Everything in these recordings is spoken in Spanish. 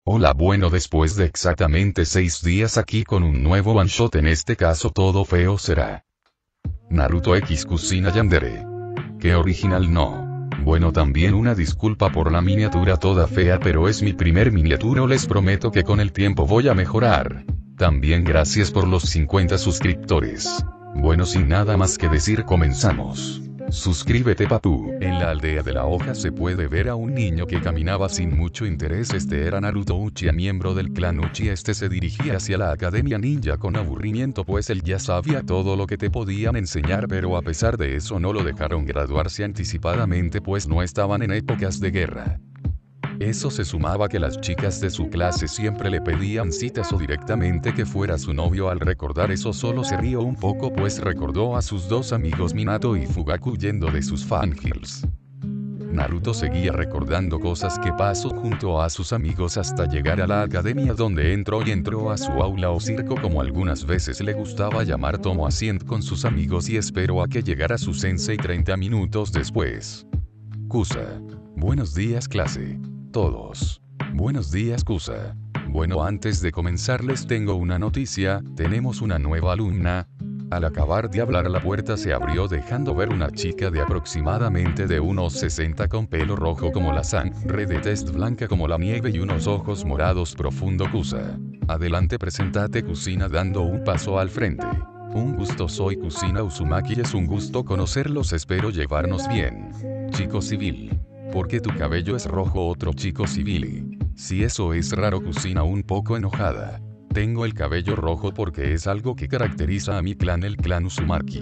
Hola, bueno, después de exactamente 6 días aquí con un nuevo one shot, en este caso todo feo será Naruto X Kushina Yandere. Qué original, ¿no? Bueno, también una disculpa por la miniatura toda fea, pero es mi primer miniatura, les prometo que con el tiempo voy a mejorar. También gracias por los 50 suscriptores. Bueno, sin nada más que decir, comenzamos. Suscríbete, papu. En la aldea de la hoja se puede ver a un niño que caminaba sin mucho interés. Este era Naruto Uchiha, miembro del clan Uchiha. Este se dirigía hacia la academia ninja con aburrimiento, pues él ya sabía todo lo que te podían enseñar, pero a pesar de eso no lo dejaron graduarse anticipadamente, pues no estaban en épocas de guerra. Eso se sumaba a que las chicas de su clase siempre le pedían citas o directamente que fuera su novio. Al recordar eso solo se rió un poco, pues recordó a sus dos amigos Minato y Fugaku huyendo de sus fangirls. Naruto seguía recordando cosas que pasó junto a sus amigos hasta llegar a la academia, donde entró a su aula o circo, como algunas veces le gustaba llamar. Tomó asiento con sus amigos y esperó a que llegara su sensei 30 minutos después. Kusa. Buenos días, clase. Todos. Buenos días, Kusa. Bueno, antes de comenzar les tengo una noticia, tenemos una nueva alumna. Al acabar de hablar la puerta se abrió, dejando ver una chica de aproximadamente de unos 60 con pelo rojo como la sangre, de tez blanca como la nieve y unos ojos morados profundo. Kusa. Adelante, presentate, Kushina, dando un paso al frente. Un gusto, soy Kushina Uzumaki, es un gusto conocerlos, espero llevarnos bien. Chico civil. ¿Por qué tu cabello es rojo? Otro chico civil. Si eso es raro, Kushina un poco enojada. Tengo el cabello rojo porque es algo que caracteriza a mi clan, el clan Uzumaki.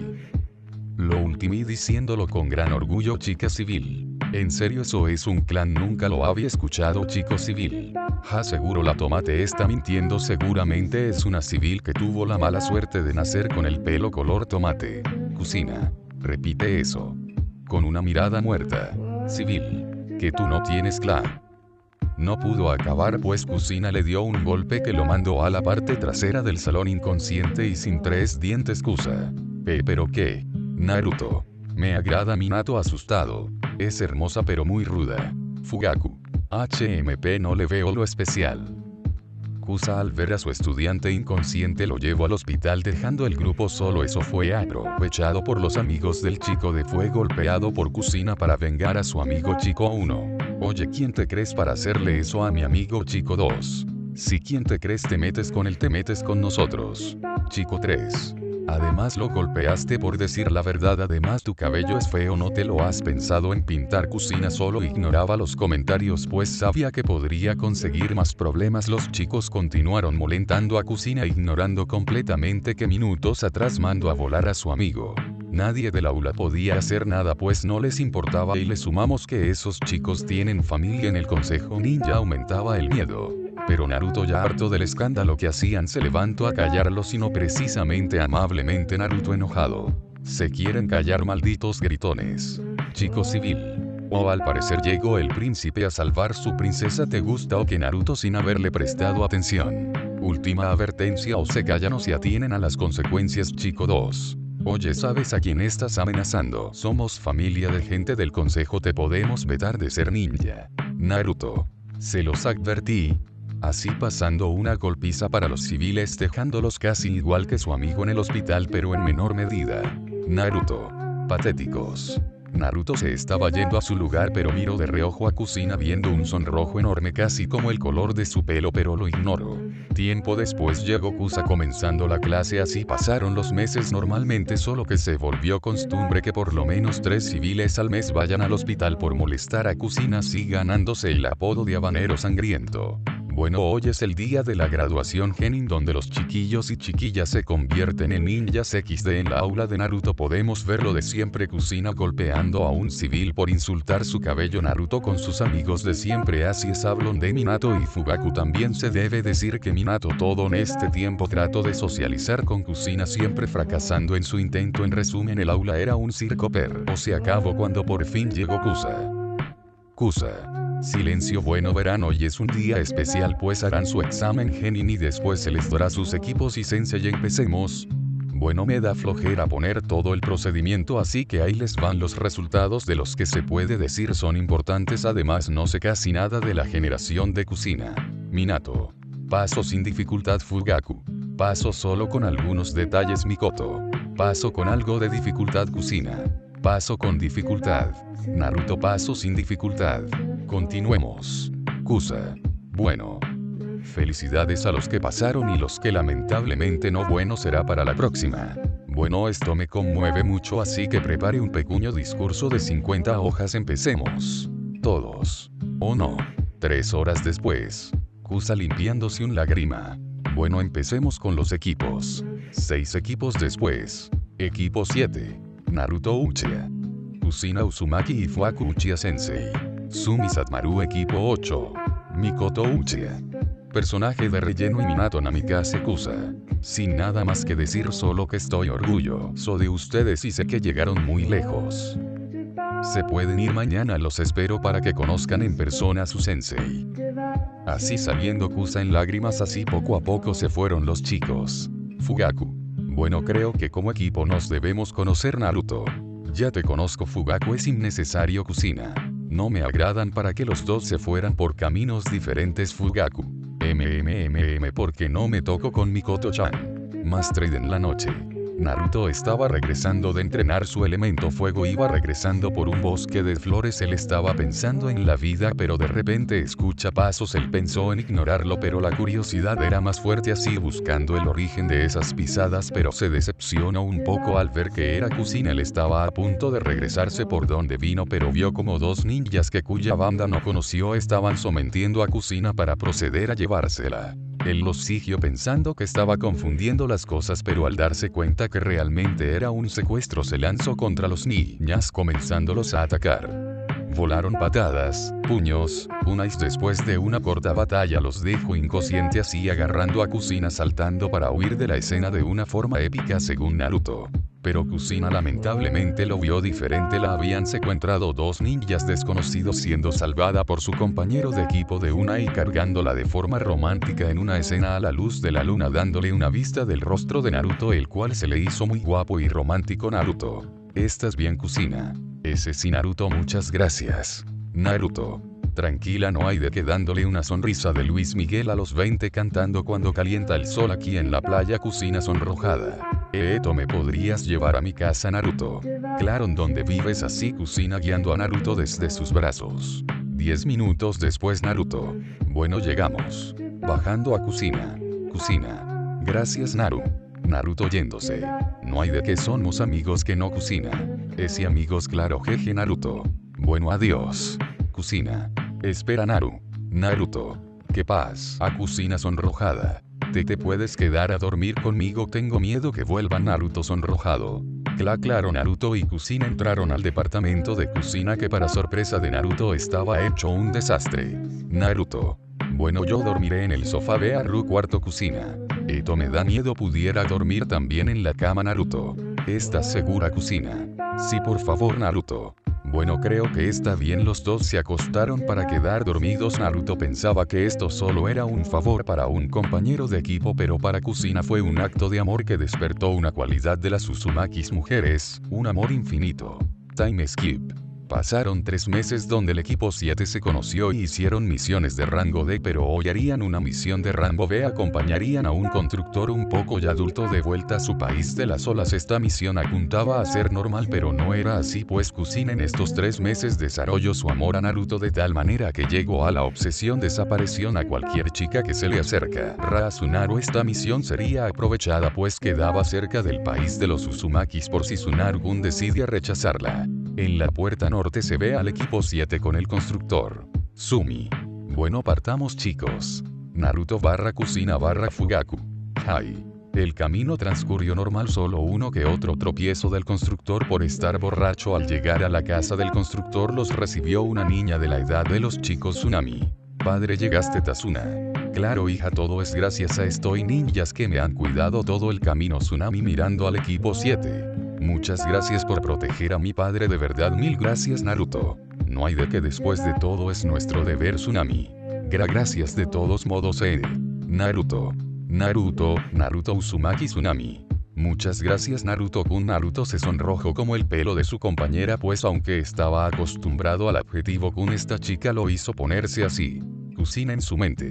Lo último, diciéndolo con gran orgullo, chica civil. ¿En serio eso es un clan? Nunca lo había escuchado, chico civil. Ja, seguro la tomate está mintiendo, seguramente es una civil que tuvo la mala suerte de nacer con el pelo color tomate. Kushina. Repite eso. Con una mirada muerta. Civil. Que tú no tienes clan. No pudo acabar, pues Kushina le dio un golpe que lo mandó a la parte trasera del salón inconsciente y sin 3 dientes. Kusa. ¿Pero qué? Naruto. Me agrada Minato, asustado. Es hermosa pero muy ruda. Fugaku. HMP, no le veo lo especial. Kusa, al ver a su estudiante inconsciente, lo llevó al hospital dejando el grupo solo. Eso fue aprovechado por los amigos del chico D. Fue golpeado por Kushina para vengar a su amigo chico 1. Oye, ¿quién te crees para hacerle eso a mi amigo chico 2? Si quién te crees te metes con él, te metes con nosotros. Chico 3. Además lo golpeaste por decir la verdad, además tu cabello es feo, ¿no te lo has pensado en pintar? Kushina solo ignoraba los comentarios, pues sabía que podría conseguir más problemas. Los chicos continuaron molestando a Kushina, ignorando completamente que minutos atrás mandó a volar a su amigo. Nadie del aula podía hacer nada, pues no les importaba, y le sumamos que esos chicos tienen familia en el consejo ninja, aumentaba el miedo. Pero Naruto, ya harto del escándalo que hacían, se levantó a callarlos, y no precisamente amablemente. Naruto enojado. Se quieren callar, malditos gritones. Chico civil. Oh, al parecer llegó el príncipe a salvar su princesa. ¿Te gusta o qué? Naruto, sin haberle prestado atención. Última advertencia, o se callan o se atienen a las consecuencias. Chico 2. Oye, ¿sabes a quién estás amenazando? Somos familia de gente del consejo, te podemos vetar de ser ninja. Naruto. Se los advertí. Así pasando una golpiza para los civiles, dejándolos casi igual que su amigo en el hospital, pero en menor medida. Naruto. Patéticos. Naruto se estaba yendo a su lugar, pero miró de reojo a Kushina viendo un sonrojo enorme casi como el color de su pelo, pero lo ignoró. Tiempo después llegó Kusa comenzando la clase. Así pasaron los meses normalmente, solo que se volvió costumbre que por lo menos 3 civiles al mes vayan al hospital por molestar a Kushina, así ganándose el apodo de habanero sangriento. Bueno, hoy es el día de la graduación genin, donde los chiquillos y chiquillas se convierten en ninjas XD. En la aula de Naruto podemos ver lo de siempre: Kushina golpeando a un civil por insultar su cabello, Naruto con sus amigos de siempre. Así es, hablan de Minato y Fugaku. También se debe decir que Minato todo en este tiempo trató de socializar con Kushina, siempre fracasando en su intento. En resumen, el aula era un circo, pero se acabó cuando por fin llegó Kusa. Kusa. Silencio. Bueno, verán, hoy es un día especial, pues harán su examen genin y después se les dará sus equipos y sensei. Empecemos. Bueno, me da flojera poner todo el procedimiento, así que ahí les van los resultados, de los que se puede decir son importantes. Además no sé casi nada de la generación de Kushina. Minato. Paso sin dificultad Fugaku. Paso solo con algunos detalles Mikoto. Paso con algo de dificultad Kusina. Paso con dificultad Naruto. Paso sin dificultad. Continuemos. Kusa. Bueno. Felicidades a los que pasaron y los que lamentablemente no. Bueno, será para la próxima. Bueno, esto me conmueve mucho, así que prepare un pequeño discurso de 50 hojas. Empecemos. Todos. ¿O no? 3 horas después. Kusa limpiándose un lágrima. Bueno, empecemos con los equipos. 6 equipos después. Equipo 7. Naruto Uchiha. Kusina Uzumaki y Fugaku Uchiha Sensei. Sumi Satmaru. Equipo 8. Mikoto Uchiha. Personaje de relleno y Minato Namikaze Kusa. Sin nada más que decir, solo que estoy orgulloso de ustedes y sé que llegaron muy lejos. Se pueden ir mañana, los espero para que conozcan en persona a su sensei. Así saliendo Kusa en lágrimas, así poco a poco se fueron los chicos. Fugaku. Bueno, creo que como equipo nos debemos conocer. Naruto. Ya te conozco Fugaku, es innecesario Kusina. No me agradan para que los dos se fueran por caminos diferentes. Fugaku. porque no me toco con Mikoto-chan. Más tarde en la noche. Naruto estaba regresando de entrenar su elemento fuego, iba regresando por un bosque de flores. Él estaba pensando en la vida, pero de repente escucha pasos. Él pensó en ignorarlo, pero la curiosidad era más fuerte, así buscando el origen de esas pisadas, pero se decepcionó un poco al ver que era Kusina. Él estaba a punto de regresarse por donde vino, pero vio como 2 ninjas cuya banda no conoció estaban sometiendo a Kusina para proceder a llevársela. Él los siguió pensando que estaba confundiendo las cosas, pero al darse cuenta que realmente era un secuestro, se lanzó contra los ninjas comenzándolos a atacar. Volaron patadas, puños, y después de una corta batalla los dejó inconsciente, así agarrando a Kusina, saltando para huir de la escena de una forma épica según Naruto. Pero Kusina lamentablemente lo vio diferente. La habían secuestrado 2 ninjas desconocidos, siendo salvada por su compañero de equipo de y cargándola de forma romántica en una escena a la luz de la luna, dándole una vista del rostro de Naruto, el cual se le hizo muy guapo y romántico. Naruto. ¿Estás bien, Kusina? Ese sí, Naruto, muchas gracias. Naruto. Tranquila, no hay de qué, dándole una sonrisa de Luis Miguel a los 20 cantando Cuando calienta el sol aquí en la playa. Kusina sonrojada. ¿Me podrías llevar a mi casa, Naruto? Claro, ¿en dónde vives? Así Kusina guiando a Naruto desde sus brazos. 10 minutos después. Naruto. Bueno, llegamos. Bajando a Kusina. Kusina. Gracias, Naru. Naruto yéndose. No hay de qué, somos amigos que no, Kusina. Ese amigos, claro, jeje. Naruto. Bueno, adiós. Kusina. Espera, Naru. Naruto. ¿Qué pasa? A Kusina sonrojada. ¿Te puedes quedar a dormir conmigo? Tengo miedo que vuelva. Naruto sonrojado. Claro. Naruto y Kusina entraron al departamento de Kusina, que para sorpresa de Naruto estaba hecho un desastre. Naruto. Bueno, yo dormiré en el sofá. Ve a Ru cuarto. Kusina. Esto me da miedo, pudiera dormir también en la cama. Naruto. ¿Estás segura, Kusina? Sí, por favor, Naruto. Bueno, creo que está bien. Los dos se acostaron para quedar dormidos. Naruto pensaba que esto solo era un favor para un compañero de equipo, pero para Kusina fue un acto de amor que despertó una cualidad de las Uzumakis mujeres, un amor infinito. Time skip. Pasaron 3 meses donde el equipo 7 se conoció y hicieron misiones de rango D, pero hoy harían una misión de rango B. Acompañarían a un constructor un poco ya adulto de vuelta a su país de las olas. Esta misión apuntaba a ser normal, pero no era así, pues Kusina en estos 3 meses desarrolló su amor a Naruto de tal manera que llegó a la obsesión. Desapareció a cualquier chica que se le acerca. Tsunaru. Esta misión sería aprovechada pues quedaba cerca del país de los Uzumakis por si Tsunaru-kun decide rechazarla. En la puerta norte se ve al equipo 7 con el constructor. Sumi. Bueno, partamos, chicos. Naruto / Kusina / Fugaku. Hai. El camino transcurrió normal, solo uno que otro tropiezo del constructor por estar borracho. Al llegar a la casa del constructor los recibió una niña de la edad de los chicos. Tsunami. Padre, llegaste, Tazuna. Claro, hija, todo es gracias a estos ninjas que me han cuidado todo el camino. Tsunami mirando al equipo 7. Muchas gracias por proteger a mi padre, de verdad, mil gracias, Naruto. No hay de qué, después de todo es nuestro deber, Tsunami. Gracias de todos modos, Naruto. Naruto Uzumaki Tsunami. Muchas gracias, Naruto-kun. Naruto se sonrojó como el pelo de su compañera, pues aunque estaba acostumbrado al adjetivo kun, esta chica lo hizo ponerse así. Kusina en su mente.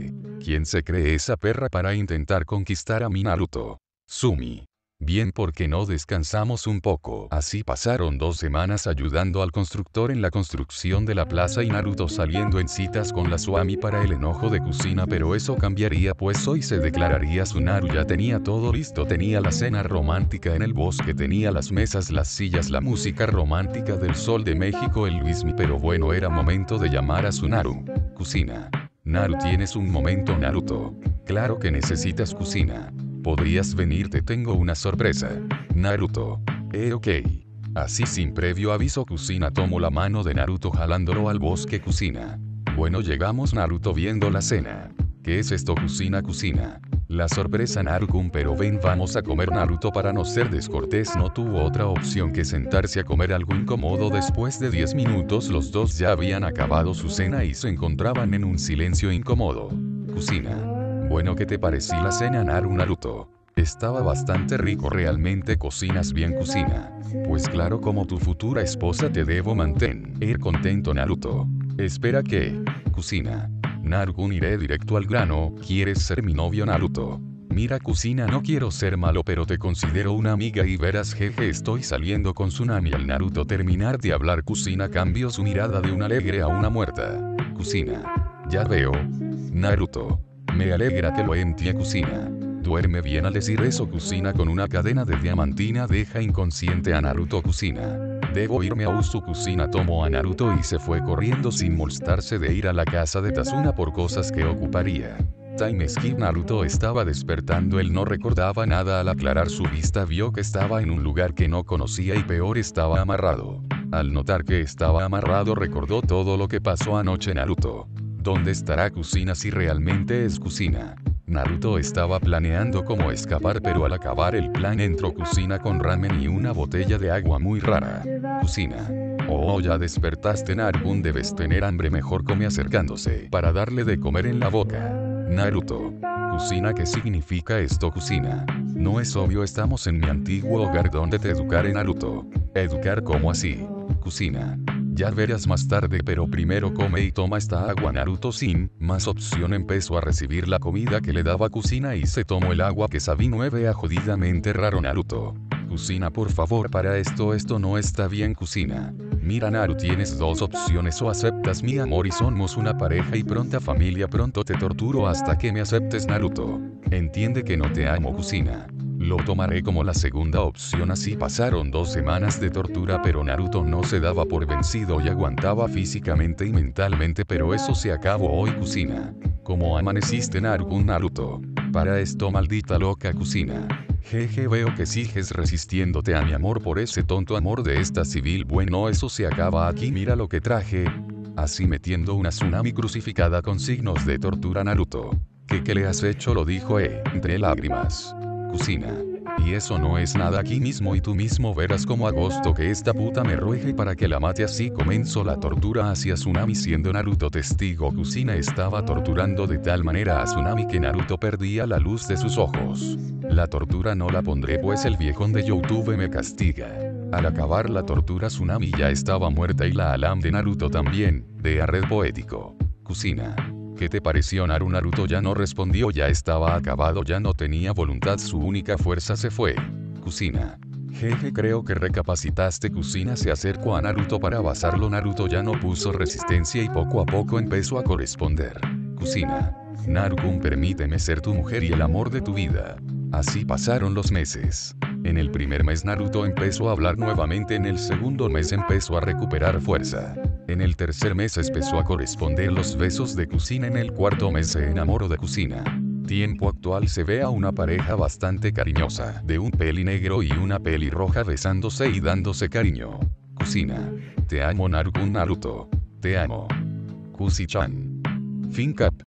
¿Quién se cree esa perra para intentar conquistar a mi Naruto? Sumi. Bien, porque no descansamos un poco. Así pasaron 2 semanas ayudando al constructor en la construcción de la plaza y Naruto saliendo en citas con la Swami para el enojo de Kushina, pero eso cambiaría pues hoy se declararía Tsunaru. Ya tenía todo listo, tenía la cena romántica en el bosque, tenía las mesas, las sillas, la música romántica del Sol de México, el Luismi, pero bueno, era momento de llamar a Tsunaru. Kushina. Naru, ¿tienes un momento, Naruto? Claro que necesitas, Kushina. ¿Podrías venir? Te tengo una sorpresa. Naruto. Ok. Así sin previo aviso, Kushina tomó la mano de Naruto jalándolo al bosque. Kushina. Bueno, llegamos. Naruto viendo la cena. ¿Qué es esto, Kushina? Kushina. La sorpresa, Naru-kun, pero ven, vamos a comer. Naruto, para no ser descortés, no tuvo otra opción que sentarse a comer algo incómodo. Después de 10 minutos los dos ya habían acabado su cena y se encontraban en un silencio incómodo. Kushina. Bueno, ¿qué te pareció la cena, Naruto? Estaba bastante rico. ¿Realmente cocinas bien, Kushina? Pues claro, como tu futura esposa te debo mantener contento, Naruto. Espera, ¿qué? Kushina. Naru-kun, iré directo al grano. ¿Quieres ser mi novio, Naruto? Mira, Kushina, no quiero ser malo, pero te considero una amiga y verás, jeje, estoy saliendo con Tsunami. Al Naruto terminar de hablar, Kushina cambió su mirada de una alegre a una muerta. Kushina. Ya veo. Naruto. Me alegra que lo entienda, Kushina. Duerme bien. Al decir eso, Kushina con una cadena de diamantina deja inconsciente a Naruto. Kushina. Debo irme a Usu. Kushina tomó a Naruto y se fue corriendo sin molestarse de ir a la casa de Tazuna por cosas que ocuparía. Time skip. Naruto estaba despertando, él no recordaba nada. Al aclarar su vista vio que estaba en un lugar que no conocía y peor, estaba amarrado. Al notar que estaba amarrado recordó todo lo que pasó anoche. Naruto. ¿Dónde estará Kushina si realmente es Kushina? Naruto estaba planeando cómo escapar, pero al acabar el plan entró Kushina con ramen y una botella de agua muy rara. Kushina. Oh, ya despertaste, Naru-kun, debes tener hambre, mejor come, acercándose para darle de comer en la boca. Naruto. Kushina, ¿qué significa esto, Kushina? No es obvio, estamos en mi antiguo hogar donde te educaré, Naruto. ¿Educar? ¿Cómo así? Kushina. Ya verás más tarde, pero primero come y toma esta agua. Naruto sin más opción empezó a recibir la comida que le daba Kushina y se tomó el agua que sabía jodidamente raro. Naruto. Kushina, por favor, para esto no está bien, Kushina. Mira, Naru, tienes 2 opciones: o aceptas mi amor y somos una pareja y pronta familia, pronto te torturo hasta que me aceptes, Naruto. Entiende que no te amo, Kushina. Lo tomaré como la segunda opción. Así pasaron 2 semanas de tortura, pero Naruto no se daba por vencido y aguantaba físicamente y mentalmente, pero eso se acabó hoy, Kushina. ¿Cómo amaneciste, Naru-kun? Naruto. Para esto, maldita loca, Kushina. Jeje, veo que sigues resistiéndote a mi amor por ese tonto amor de esta civil. Bueno, eso se acaba aquí, mira lo que traje. Así metiendo una Tsunami crucificada con signos de tortura. Naruto. ¿Qué le has hecho? Lo dijo entre lágrimas. Kushina. Y eso no es nada, aquí mismo y tú mismo verás como agosto que esta puta me ruegue para que la mate. Así comenzó la tortura hacia Tsunami, siendo Naruto testigo. Kushina estaba torturando de tal manera a Tsunami que Naruto perdía la luz de sus ojos. La tortura no la pondré, pues el viejón de YouTube me castiga. Al acabar la tortura, Tsunami ya estaba muerta y la alam de Naruto también, de a red poético. Kushina. ¿Qué te pareció, Naru? Naruto ya no respondió, ya estaba acabado, ya no tenía voluntad, su única fuerza se fue. Kushina. Jeje, creo que recapacitaste. Kushina se acercó a Naruto para abrazarlo. Naruto ya no puso resistencia y poco a poco empezó a corresponder. Kushina. Naru-kun, permíteme ser tu mujer y el amor de tu vida. Así pasaron los meses. En el primer mes Naruto empezó a hablar nuevamente, en el segundo mes empezó a recuperar fuerza. En el tercer mes empezó a corresponder los besos de Kushina, en el cuarto mes se enamoró de Kushina. Tiempo actual se ve a una pareja bastante cariñosa, de un peli negro y una pelirroja besándose y dándose cariño. Kushina. Te amo, Naru-kun. Naruto. Te amo. Kushi-chan. Fin cap.